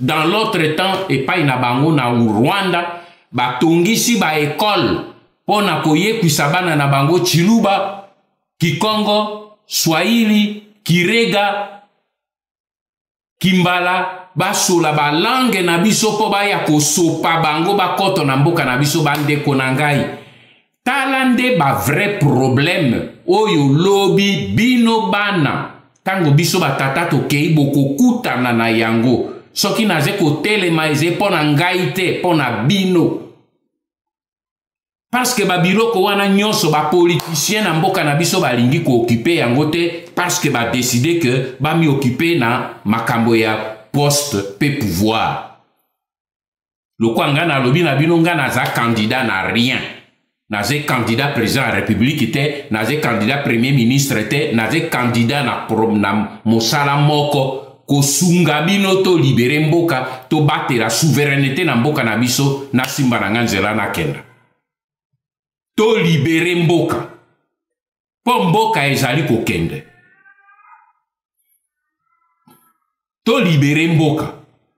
dans l'autre temps epai na bango na Rwanda batongisi ba école pona koyekwisa bana na bango Chiluba, Kikongo, Swahili, Kirega, Kimbala, basola ba langue na biso po baya kosopa bango bakoto na mboka na biso bandeko na ngai. Talande ba vrai problème oyo lobi bino bana tango biso batata tokei bokokutana na yango soki naze kotelema eze pona ngai te pona bino. Parce que babiloko wana nyonso ba politicien na mboka na biso balingi ko occuper yango te parce que ba décider que ba mi occuper na makambo ya poste pe pouvoir. Lokwanga na lobi na bino nga naza candidat na rien. Naze candidat président de la République te, naze candidat premier ministre te, naze candidat na mosala moko kosunga bino to libere mboka to bate la souveraineté na mboka na biso na simba na nganzela na kenda. To libere mboka. Po mboka ezali kokende. To libere mboka.